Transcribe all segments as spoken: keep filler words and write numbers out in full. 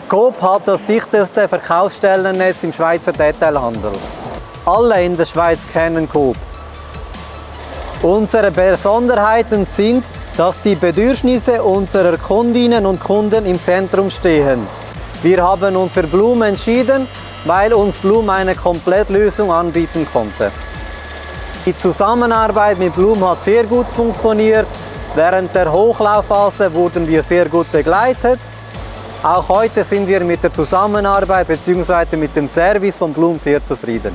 Coop hat das dichteste Verkaufsstellennetz im Schweizer Detailhandel. Alle in der Schweiz kennen Coop. Unsere Besonderheiten sind, dass die Bedürfnisse unserer Kundinnen und Kunden im Zentrum stehen. Wir haben uns für Blum entschieden, weil uns Blum eine Komplettlösung anbieten konnte. Die Zusammenarbeit mit Blum hat sehr gut funktioniert. Während der Hochlaufphase wurden wir sehr gut begleitet. Auch heute sind wir mit der Zusammenarbeit bzw. mit dem Service von Blum sehr zufrieden.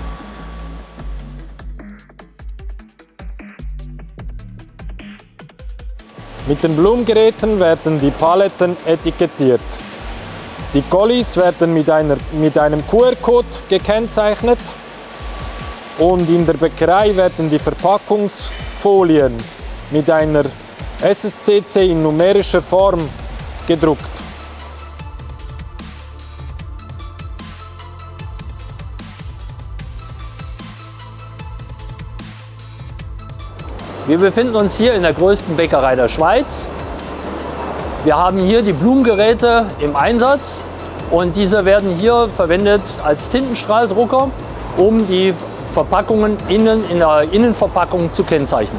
Mit den Blum-Geräten werden die Paletten etikettiert. Die Collis werden mit, einer, mit einem Q R-Code gekennzeichnet und in der Bäckerei werden die Verpackungsfolien mit einer S S C C in numerischer Form gedruckt. Wir befinden uns hier in der größten Bäckerei der Schweiz. Wir haben hier die Blum-Geräte im Einsatz und diese werden hier verwendet als Tintenstrahldrucker, um die Verpackungen innen in der Innenverpackung zu kennzeichnen.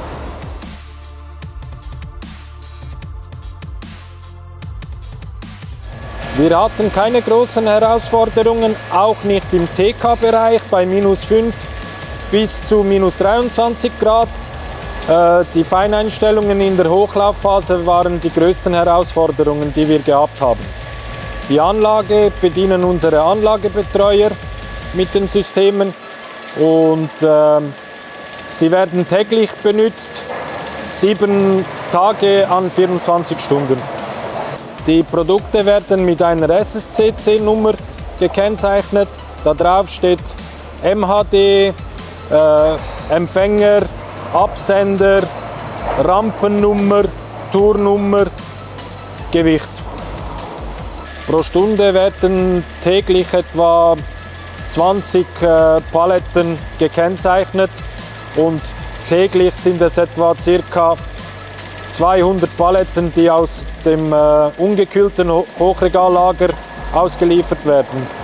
Wir hatten keine großen Herausforderungen, auch nicht im T K-Bereich bei minus fünf bis zu minus dreiundzwanzig Grad. Die Feineinstellungen in der Hochlaufphase waren die größten Herausforderungen, die wir gehabt haben. Die Anlage bedienen unsere Anlagebetreuer mit den Systemen und äh, sie werden täglich benutzt, sieben Tage an vierundzwanzig Stunden. Die Produkte werden mit einer S S C C-Nummer gekennzeichnet. Da drauf steht M H D, äh, Empfänger, Absender, Rampennummer, Tournummer, Gewicht. Pro Stunde werden täglich etwa zwanzig äh, Paletten gekennzeichnet und täglich sind es etwa ca. zweihundert Paletten, die aus dem äh, ungekühlten Ho Hochregallager ausgeliefert werden.